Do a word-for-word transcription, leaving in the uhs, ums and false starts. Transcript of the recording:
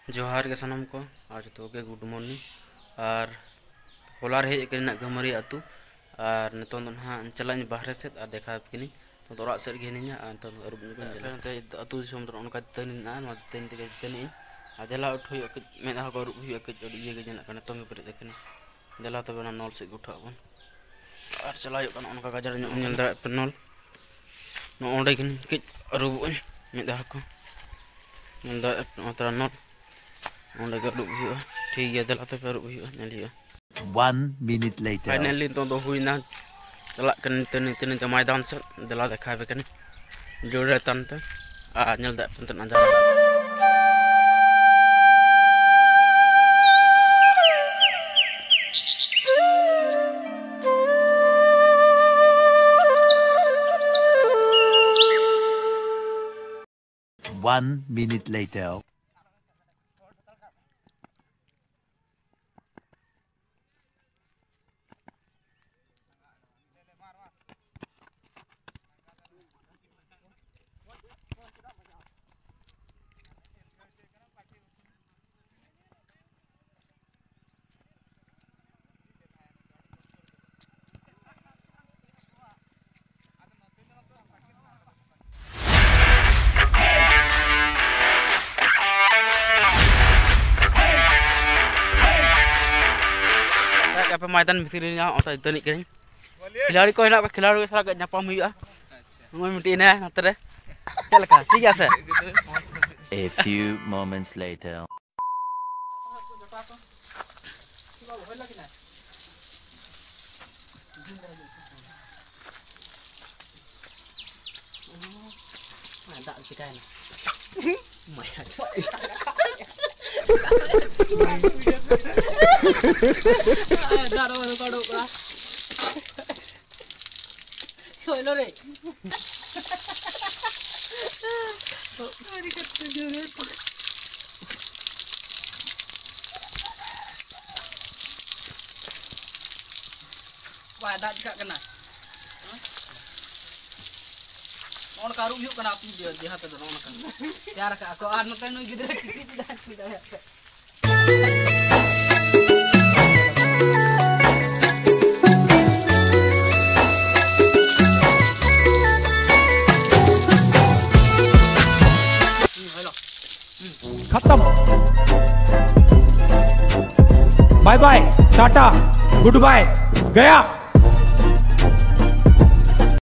जोहार के सनम को आज तो के गुड मॉर्निंग और होलार हेज करना गमरिया अतु और नितों दो ना चलाइन बाहर से और देखा किनी तो तोरा सेट गेनिया तो अरुब नुकन जला ते अतु दिसम तो उनका तनिना नो तन ते तनि आजला उठ हुई मेना को अरुब हुई के जड़ी ये गजना कने तो पर देखने जला तो बना नॉल से उठा बन और चलायो कन उनका गजर नेल दा नॉल नो ओंडे किनी के अरुब मेदा को नेल दा ओतरा नॉल ओंडे के अरुब हुई ठीक है जला तो अरुब हुई नेलियो One minute later. Finally तो दो हुई ना चला कन तने तने तो मैदान से जला देखा है कने जोड़े तन पे आ नेल दा तन तन जा One minute later. apa मैदान भितर ओता तनिक करें खिलाड़ी को हेना खिलाड़ी के साथ नापाम हुआ मैं मिटीना नतरे चल का ठीक है sir A few moments later. Wah, dah juga kena. Orang karung yuk kena api dia dia hati orang kan. Cara kak aku anu tenu gitu tidak tidak. खत्म bye bye tata goodbye गया।